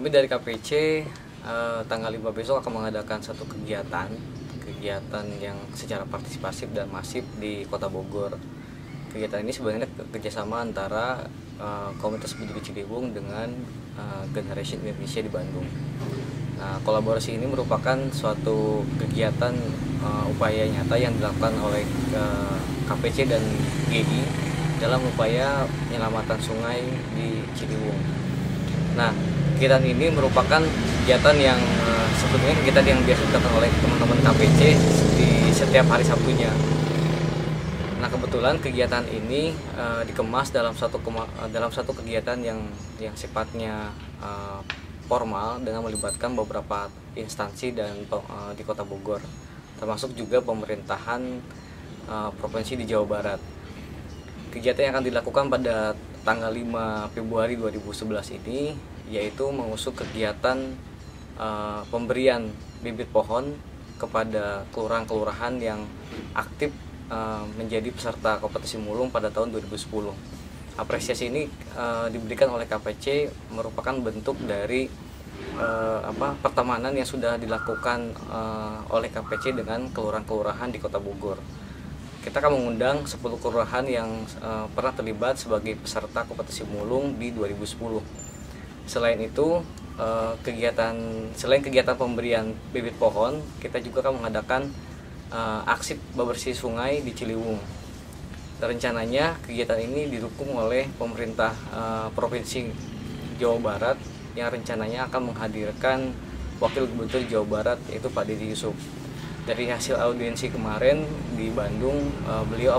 Kami dari KPC tanggal 5 besok akan mengadakan satu kegiatan yang secara partisipasif dan masif di Kota Bogor. Kegiatan ini sebenarnya kerjasama antara Komunitas Peduli Ciliwung dengan Generation Indonesia di Bandung. Nah, kolaborasi ini merupakan suatu kegiatan upaya nyata yang dilakukan oleh KPC dan GI dalam upaya penyelamatan sungai di Ciliwung. Nah, kegiatan ini merupakan kegiatan yang sebetulnya kegiatan yang biasa dilakukan oleh teman-teman KPC di setiap hari Sabtunya. Nah, kebetulan kegiatan ini dikemas dalam satu kegiatan yang sifatnya formal dengan melibatkan beberapa instansi dan di Kota Bogor, termasuk juga pemerintahan provinsi di Jawa Barat. Kegiatan yang akan dilakukan pada tanggal 5 Februari 2011 ini yaitu mengusung kegiatan pemberian bibit pohon kepada kelurahan-kelurahan yang aktif menjadi peserta kompetisi mulung pada tahun 2010. Apresiasi ini diberikan oleh KPC merupakan bentuk dari pertemanan yang sudah dilakukan oleh KPC dengan kelurahan-kelurahan di Kota Bogor. Kita akan mengundang 10 kelurahan yang pernah terlibat sebagai peserta kompetisi mulung di 2010. Selain itu, selain kegiatan pemberian bibit pohon, kita juga akan mengadakan aksi bebersih sungai di Ciliwung. Rencananya kegiatan ini didukung oleh pemerintah Provinsi Jawa Barat yang rencananya akan menghadirkan Wakil Gubernur Jawa Barat yaitu Pak Dede Yusuf. Dari hasil audiensi kemarin di Bandung, beliau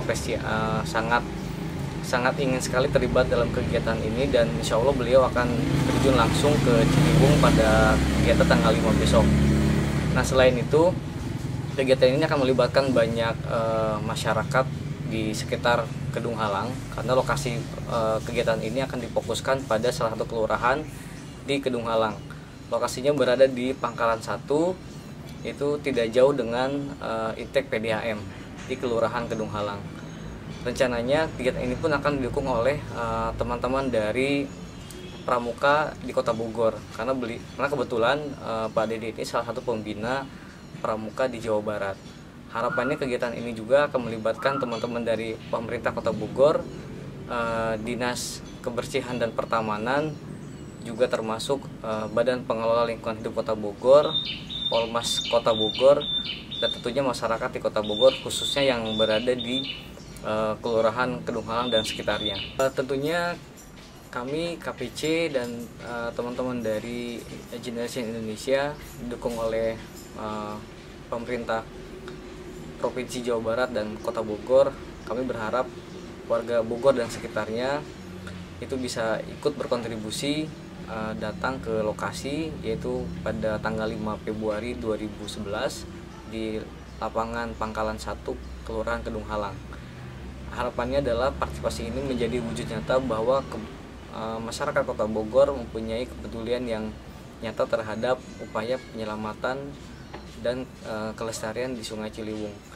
sangat ingin sekali terlibat dalam kegiatan ini dan insya Allah beliau akan terjun langsung ke Ciliwung pada kegiatan tanggal 5 besok. Nah, selain itu kegiatan ini akan melibatkan banyak masyarakat di sekitar Kedung Halang karena lokasi kegiatan ini akan difokuskan pada salah satu kelurahan di Kedung Halang. Lokasinya berada di Pangkalan 1, itu tidak jauh dengan Intek PDAM di Kelurahan Kedung Halang. Rencananya kegiatan ini pun akan didukung oleh teman-teman dari Pramuka di Kota Bogor karena kebetulan Pak Dede ini salah satu pembina Pramuka di Jawa Barat. Harapannya kegiatan ini juga akan melibatkan teman-teman dari pemerintah Kota Bogor, Dinas Kebersihan dan Pertamanan, juga termasuk Badan Pengelola Lingkungan Hidup Kota Bogor, Polmas Kota Bogor, dan tentunya masyarakat di Kota Bogor khususnya yang berada di Kelurahan Kedung Halang dan sekitarnya. Tentunya kami KPC dan teman-teman dari Generation Indonesia didukung oleh pemerintah Provinsi Jawa Barat dan Kota Bogor. Kami berharap warga Bogor dan sekitarnya itu bisa ikut berkontribusi datang ke lokasi yaitu pada tanggal 5 Februari 2011 di lapangan Pangkalan 1 Kelurahan Kedung Halang. Harapannya adalah partisipasi ini menjadi wujud nyata bahwa masyarakat Kota Bogor mempunyai kepedulian yang nyata terhadap upaya penyelamatan dan kelestarian di Sungai Ciliwung.